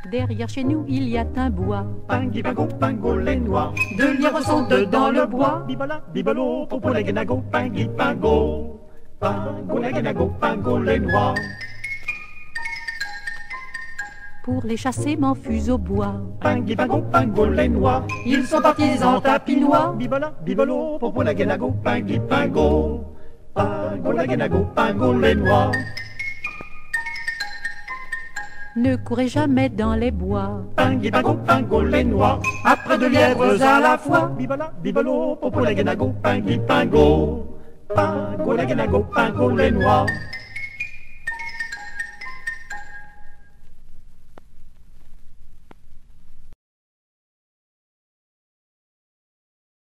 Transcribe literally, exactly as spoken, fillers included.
Derrière chez nous, il y a un bois. Pingui, pingo, pingo, les noix. Deux lièvres sont dedans le bois. Bibala, bibalo, popo, la guenago, pingui, pingo. Pingo, la guenago, pingo, les noix. Pour les chasser, m'enfuse au bois. Pingui, pingo, pingo, les noix. Ils sont partis en tapinois. Bibala, bibalo, popo, la guenago, pingui, pingo. Pingo, la guenago, pingo, les noix. Ne courez jamais dans les bois. Pingui, pingo, pingo, les noix. Après deux lièvres à la fois. Bibala, bibalo, popo, la guenago, pingui, pingo. Pingo, la guenago, pingo, les noix.